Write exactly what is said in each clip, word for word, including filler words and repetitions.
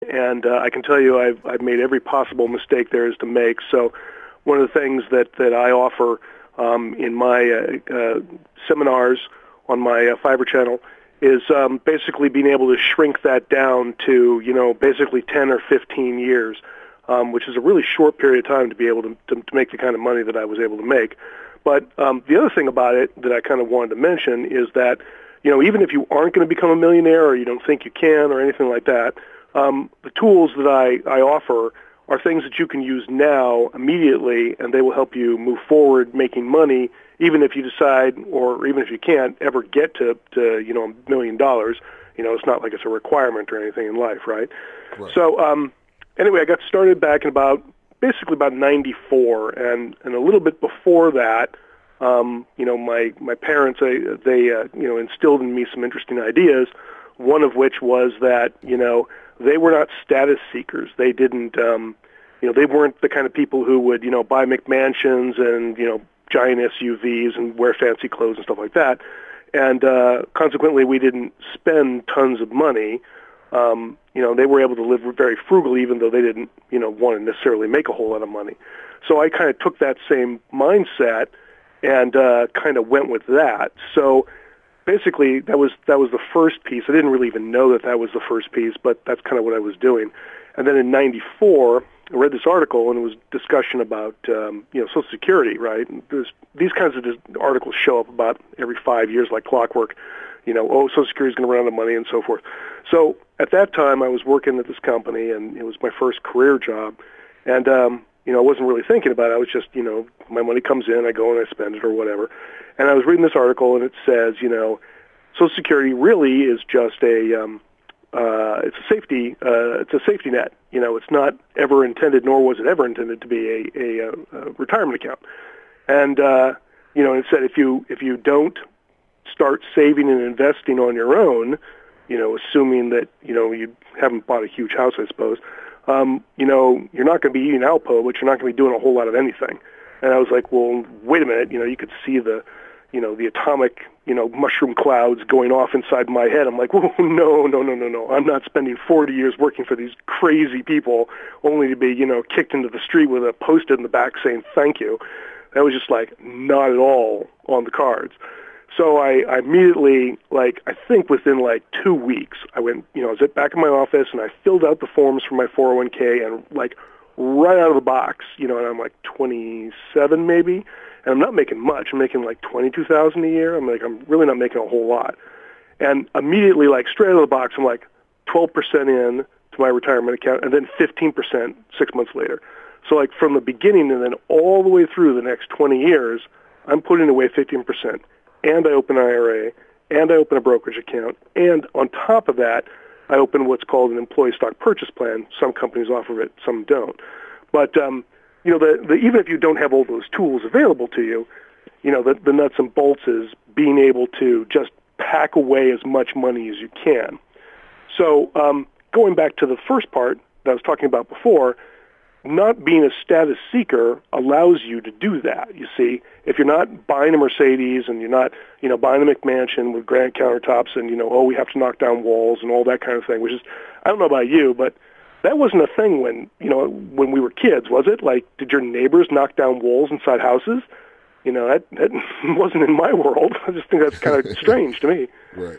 and uh, I can tell you I've, I've made every possible mistake there is to make. So one of the things that, that I offer um, in my uh, uh, seminars on my uh, Fiverr channel is um, basically being able to shrink that down to, you know, basically ten or fifteen years, um, which is a really short period of time to be able to, to, to make the kind of money that I was able to make. But um, the other thing about it that I kind of wanted to mention is that, you know, even if you aren't going to become a millionaire or you don't think you can or anything like that, um, the tools that I, I offer are things that you can use now immediately, and they will help you move forward making money, even if you decide, or even if you can't ever get to, to you know, a million dollars. You know, it's not like it's a requirement or anything in life, right? Right. So um, anyway, I got started back in about, basically about ninety-four, and, and a little bit before that, um, you know, my, my parents, they, they uh, you know, instilled in me some interesting ideas, one of which was that, you know, they were not status seekers. They didn't, um, you know, they weren't the kind of people who would, you know, buy McMansions and, you know, giant S U Vs and wear fancy clothes and stuff like that. And uh, consequently, we didn't spend tons of money. Um, you know, they were able to live very frugally, even though they didn't, you know, want to necessarily make a whole lot of money. So I kind of took that same mindset and uh, kind of went with that. So basically, that was that was the first piece. I didn't really even know that that was the first piece, but that's kind of what I was doing. And then in ninety-four, I read this article, and it was discussion about um, you know, Social Security, right? And there's, these kinds of articles show up about every five years like clockwork. You know, oh, Social Security is going to run out of money and so forth. So at that time, I was working at this company, and it was my first career job. And, um, you know, I wasn't really thinking about it. I was just, you know, my money comes in, I go and I spend it or whatever. And I was reading this article, and it says, you know, Social Security really is just a, um, uh, it's a safety, uh, it's a safety net. You know, it's not ever intended, nor was it ever intended to be a, a, a retirement account. And, uh, you know, it said if you if you don't start saving and investing on your own, you know, assuming that, you know, you haven't bought a huge house, I suppose, um, you know, you're not going to be eating Alpo, but you're not going to be doing a whole lot of anything. And I was like, well, wait a minute, you know, you could see the, you know, the atomic, you know, mushroom clouds going off inside my head. I'm like, oh, no, no, no, no, no. I'm not spending forty years working for these crazy people only to be, you know, kicked into the street with a Post-it in the back saying thank you. That was just like not at all on the cards. So I, I immediately, like, I think within like two weeks, I went, you know, I was back in my office and I filled out the forms for my four oh one k, and like right out of the box, you know, and I'm like twenty-seven maybe, and I'm not making much. I'm making like twenty-two thousand dollars a year. I'm like, I'm really not making a whole lot. And immediately, like straight out of the box, I'm like twelve percent in to my retirement account, and then fifteen percent six months later. So like from the beginning and then all the way through the next twenty years, I'm putting away fifteen percent. And I open an I R A, and I open a brokerage account, and on top of that, I open what's called an employee stock purchase plan. Some companies offer it, some don't. But um, you know, the, the, even if you don't have all those tools available to you, you know, the, the nuts and bolts is being able to just pack away as much money as you can. So um, going back to the first part that I was talking about before, not being a status seeker allows you to do that. You see, if you're not buying a Mercedes and you're not, you know, buying a McMansion with granite countertops and, you know, oh, we have to knock down walls and all that kind of thing, which is, I don't know about you, but that wasn't a thing when, you know, when we were kids, was it? Like, did your neighbors knock down walls inside houses? You know, that, that wasn't in my world. I just think that's kind of strange to me. Right.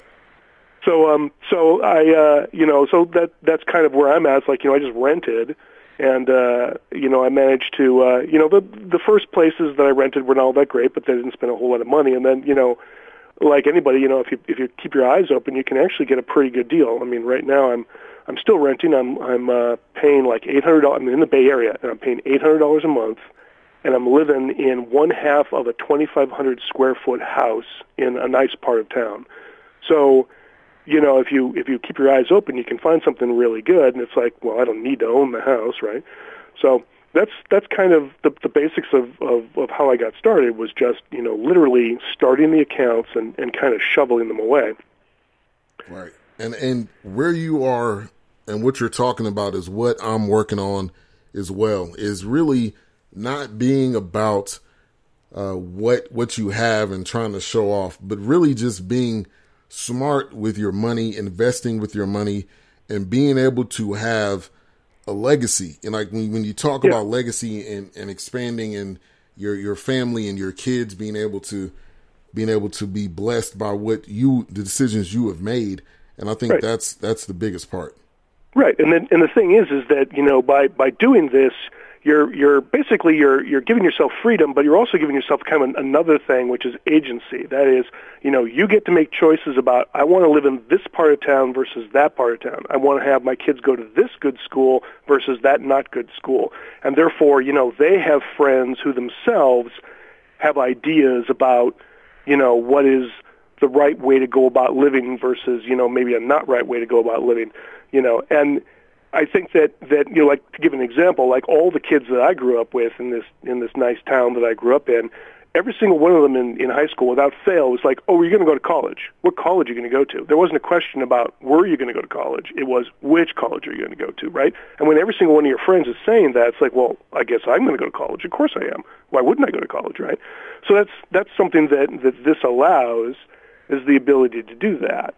So, um, so I, uh, you know, so that that's kind of where I'm at. It's like, you know, I just rented. And, uh, you know, I managed to, uh, you know, the the first places that I rented were not all that great, but they didn't spend a whole lot of money. And then, you know, like anybody, you know, if you if you keep your eyes open, you can actually get a pretty good deal. I mean, right now I'm I'm still renting. I'm I'm uh, paying like eight hundred dollars. I'm in the Bay Area, and I'm paying eight hundred dollars a month, and I'm living in one half of a twenty-five hundred square foot house in a nice part of town. So, you know, if you if you keep your eyes open, you can find something really good. And it's like, well, I don't need to own the house, right? So that's that's kind of the, the basics of, of, of how I got started, was just, you know, literally starting the accounts and, and kind of shoveling them away. Right. And and where you are and what you're talking about is what I'm working on as well, is really not being about uh, what what you have and trying to show off, but really just being smart with your money, investing with your money, and being able to have a legacy. And like when, when you talk yeah. about legacy and, and expanding and your, your family and your kids being able to, being able to be blessed by what you, the decisions you have made. And I think right. that's, that's the biggest part. Right. And then, and the thing is, is that, you know, by, by doing this, you're, you're basically, you're, you're giving yourself freedom, but you're also giving yourself kind of another thing, which is agency. That is, you know, you get to make choices about, I want to live in this part of town versus that part of town. I want to have my kids go to this good school versus that not good school. And therefore, you know, they have friends who themselves have ideas about, you know, what is the right way to go about living versus, you know, maybe a not right way to go about living, you know. And I think that, that, you know, like to give an example, like all the kids that I grew up with in this in this nice town that I grew up in, every single one of them in, in high school without fail was like, oh, are you going to go to college? What college are you going to go to? There wasn't a question about were you going to go to college. It was which college are you going to go to, right? And when every single one of your friends is saying that, it's like, well, I guess I'm going to go to college. Of course I am. Why wouldn't I go to college, right? So that's that's something that, that this allows is the ability to do that.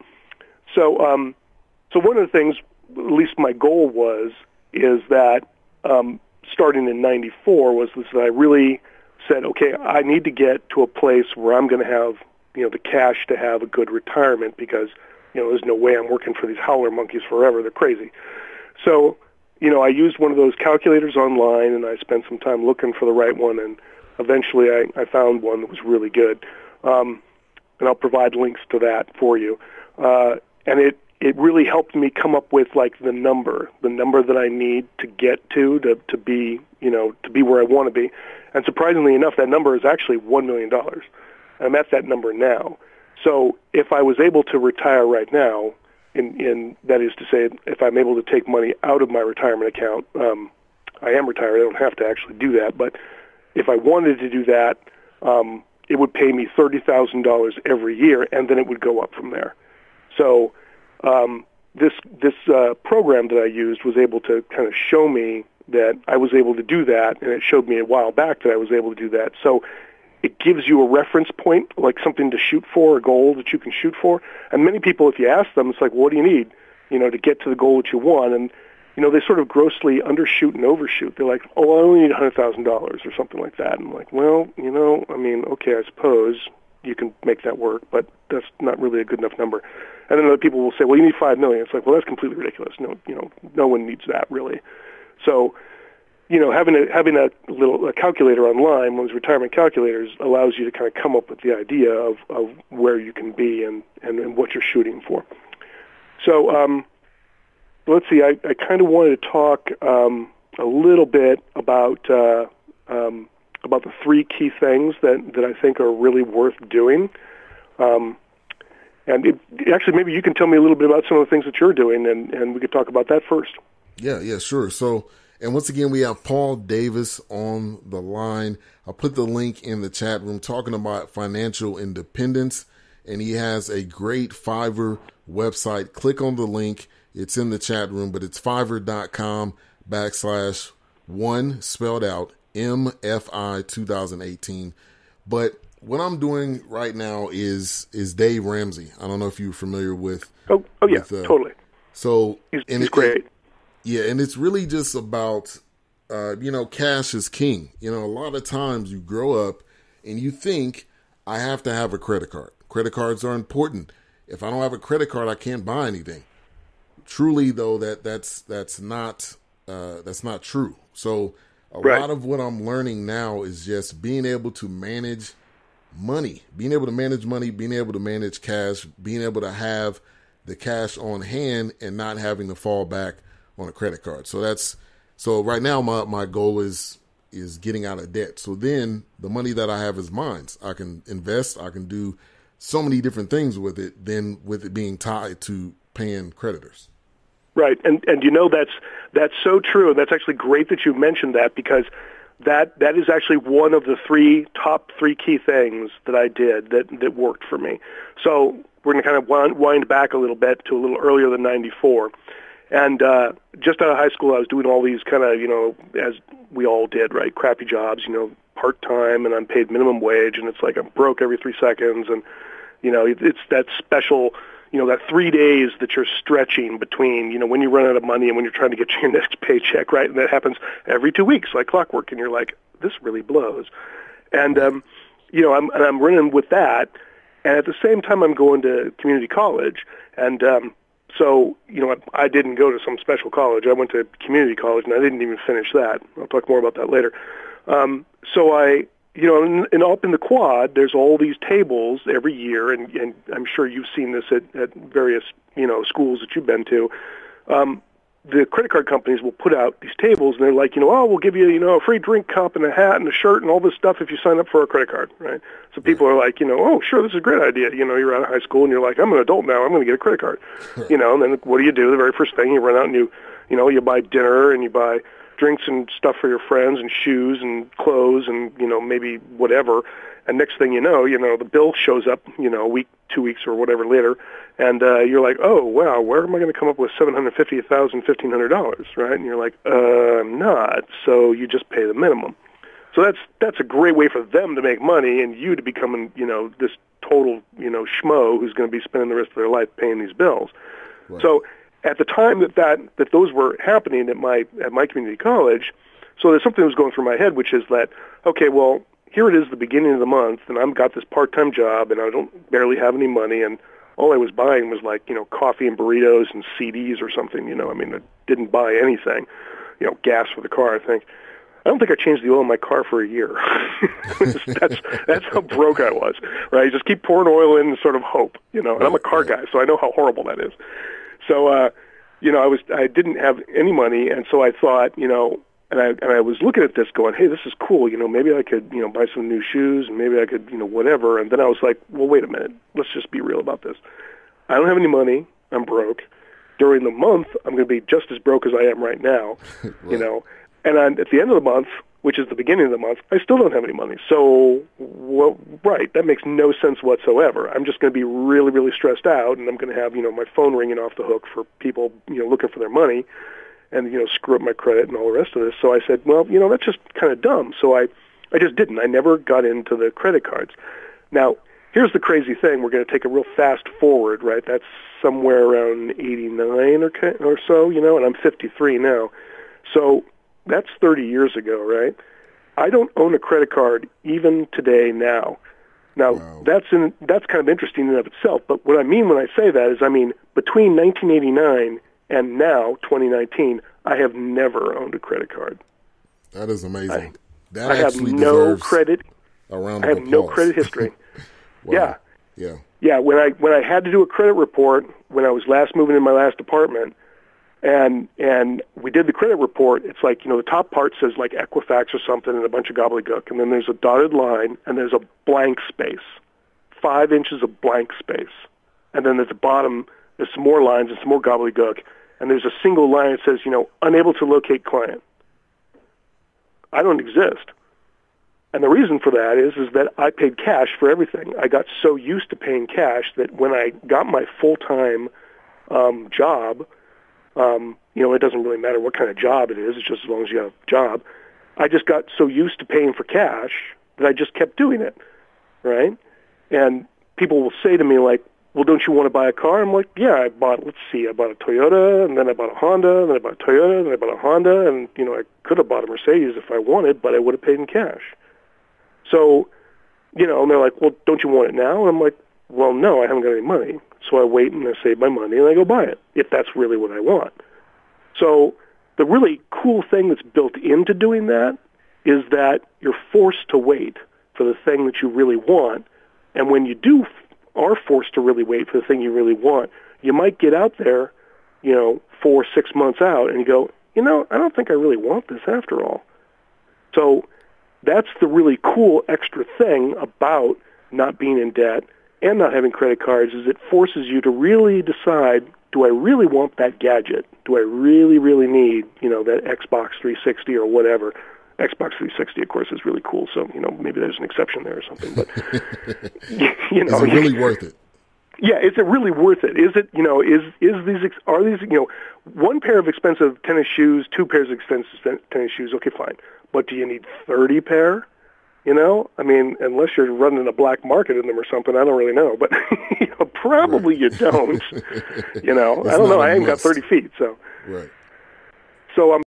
So um, so one of the things, at least my goal was, is that um, starting in ninety-four was this, that I really said, okay, I need to get to a place where I'm going to have, you know, the cash to have a good retirement because, you know, there's no way I'm working for these howler monkeys forever. They're crazy. So, you know, I used one of those calculators online, and I spent some time looking for the right one, and eventually I, I found one that was really good. Um, and I'll provide links to that for you. Uh, and it, it really helped me come up with, like, the number, the number that I need to get to, to, to be, you know, to be where I want to be. And surprisingly enough, that number is actually one million dollars. I'm at that number now. So if I was able to retire right now, in, in that is to say, if I'm able to take money out of my retirement account, um, I am retired. I don't have to actually do that. But if I wanted to do that, um, it would pay me thirty thousand dollars every year, and then it would go up from there. So um, this this uh, program that I used was able to kind of show me that I was able to do that, and it showed me a while back that I was able to do that. So it gives you a reference point, like something to shoot for, a goal that you can shoot for. And many people, if you ask them, it's like, what do you need, you know, to get to the goal that you want? And, you know, they sort of grossly undershoot and overshoot. They're like, oh, I only need one hundred thousand dollars or something like that. And I'm like, well, you know, I mean, okay, I suppose you can make that work, but that's not really a good enough number. And then other people will say, well, you need five million dollars. It's like, well, that's completely ridiculous. No, you know, no one needs that really. So, you know, having a having a little a calculator online, one of those retirement calculators, allows you to kind of come up with the idea of, of where you can be and, and, and what you're shooting for. So um, let's see, I, I kind of wanted to talk um, a little bit about uh, um, about the three key things that, that I think are really worth doing. Um, and it, actually, maybe you can tell me a little bit about some of the things that you're doing, and, and we could talk about that first. Yeah, yeah, sure. So, and once again, we have Paul Davis on the line. I'll put the link in the chat room talking about financial independence, and he has a great Fiverr website. Click on the link. It's in the chat room, but it's fiverr.com backslash one spelled out M F I two thousand eighteen. But what I'm doing right now is is Dave Ramsey. I don't know if you're familiar with. Oh, oh yeah, with, uh, totally. So he's, and he's it, great. It, yeah, and it's really just about, uh, you know, cash is king. You know, a lot of times you grow up and you think, I have to have a credit card. Credit cards are important. If I don't have a credit card, I can't buy anything. Truly, though, that that's that's not uh, that's not true. So a right. lot of what I'm learning now is just being able to manage money, being able to manage money, being able to manage cash, being able to have the cash on hand and not having to fall back on a credit card. So that's so right now my, my goal is is getting out of debt. So then the money that I have is mine. I can invest, I can do so many different things with it than with it being tied to paying creditors. Right. And and you know that's that's so true. And that's actually great that you mentioned that, because that that is actually one of the three top three key things that I did that, that worked for me. So we're going to kind of wind, wind back a little bit to a little earlier than ninety-four. And uh, just out of high school, I was doing all these kind of, you know, as we all did, right, crappy jobs, you know, part-time and unpaid minimum wage, and it's like I'm broke every three seconds, and, you know, it, it's that special, you know, that three days that you're stretching between, you know, when you run out of money and when you're trying to get your next paycheck, right? And that happens every two weeks, like clockwork. And you're like, this really blows. And, um, you know, I'm, and I'm running with that. And at the same time, I'm going to community college. And um, so, you know, I, I didn't go to some special college. I went to community college, and I didn't even finish that. I'll talk more about that later. Um, so I... You know, and, and up in the quad, there's all these tables every year, and, and I'm sure you've seen this at, at various, you know, schools that you've been to. Um, the credit card companies will put out these tables, and they're like, you know, oh, we'll give you, you know, a free drink cup and a hat and a shirt and all this stuff if you sign up for our credit card, right? So people are like, you know, oh, sure, this is a great idea. You know, you're out of high school, and you're like, I'm an adult now, I'm going to get a credit card. You know, and then what do you do? The very first thing, you run out and you, you know, you buy dinner and you buy drinks and stuff for your friends and shoes and clothes and, you know, maybe whatever. And next thing you know, you know, the bill shows up, you know, a week, two weeks or whatever later. And uh, you're like, oh, wow, where am I going to come up with seven hundred fifty thousand dollars, fifteen hundred dollars, right? And you're like, uh, I'm not. So you just pay the minimum. So that's that's a great way for them to make money and you to become, you know, this total, you know, schmo who's going to be spending the rest of their life paying these bills. Right. So at the time that, that that those were happening at my at my community college, so there's something that was going through my head, which is that, okay, well, here it is the beginning of the month, and I've got this part-time job, and I don't barely have any money, and all I was buying was like, you know, coffee and burritos and C Ds or something, you know. I mean, I didn't buy anything, you know, gas for the car, I think. I don't think I changed the oil in my car for a year. that's that's how broke I was, right? You just keep pouring oil in and sort of hope, you know. And I'm a car guy, so I know how horrible that is. So, uh, you know, I was I didn't have any money, and so I thought, you know, and I and I was looking at this, going, hey, this is cool. You know, maybe I could, you know, buy some new shoes, and maybe I could, you know, whatever. And then I was like, well, wait a minute, let's just be real about this. I don't have any money. I'm broke. During the month, I'm going to be just as broke as I am right now, right. You know. And on, at the end of the month, which is the beginning of the month, I still don't have any money. So, well, right, that makes no sense whatsoever. I'm just going to be really, really stressed out, and I'm going to have, you know, my phone ringing off the hook for people, you know, looking for their money, and, you know, screw up my credit and all the rest of this. So I said, well, you know, that's just kind of dumb. So I, I just didn't. I never got into the credit cards. Now, here's the crazy thing. We're going to take a real fast forward, right? That's somewhere around eighty-nine or, or so, you know, and I'm fifty-three now. So that's thirty years ago, right? I don't own a credit card even today now. Now, wow. that's in, that's kind of interesting in and of itself, but what I mean when I say that is, I mean, between nineteen eighty-nine and now, twenty nineteen, I have never owned a credit card. That is amazing. I, that I have no credit. Around I have no credit history. Wow. Yeah. Yeah. Yeah, when I when I had to do a credit report, when I was last moving in my last apartment, And and we did the credit report. It's like, you know, the top part says like Equifax or something and a bunch of gobbledygook. And then there's a dotted line and there's a blank space, five inches of blank space. And then at the bottom, there's some more lines and some more gobbledygook. And there's a single line that says, you know, unable to locate client. I don't exist. And the reason for that is, is that I paid cash for everything. I got so used to paying cash that when I got my full-time um, job, Um, you know, it doesn't really matter what kind of job it is. It's just as long as you have a job. I just got so used to paying for cash that I just kept doing it, right? And people will say to me, like, well, don't you want to buy a car? I'm like, yeah, I bought, let's see, I bought a Toyota, and then I bought a Honda, and then I bought a Toyota, and then I bought a Honda, and, you know, I could have bought a Mercedes if I wanted, but I would have paid in cash. So, you know, and they're like, well, don't you want it now? And I'm like, well, no, I haven't got any money. So I wait and I save my money and I go buy it, if that's really what I want. So the really cool thing that's built into doing that is that you're forced to wait for the thing that you really want. And when you do are forced to really wait for the thing you really want, you might get out there, you know, four, six months out, and you go, you know, I don't think I really want this after all. So that's the really cool extra thing about not being in debt and not having credit cards, is it forces you to really decide, do I really want that gadget? Do I really, really need, you know, that Xbox three sixty or whatever? Xbox three sixty, of course, is really cool, so, you know, maybe there's an exception there or something. But, you know. Is it really worth it? Yeah, is it really worth it? Is it, you know, is is these, are these, you know, one pair of expensive tennis shoes, two pairs of expensive tennis shoes, okay, fine. But do you need thirty pair? You know, I mean, unless you're running a black market in them or something, I don't really know. But you know, probably right. you don't. You know, It's I don't know. I ain't must. got thirty feet, so right. So I'm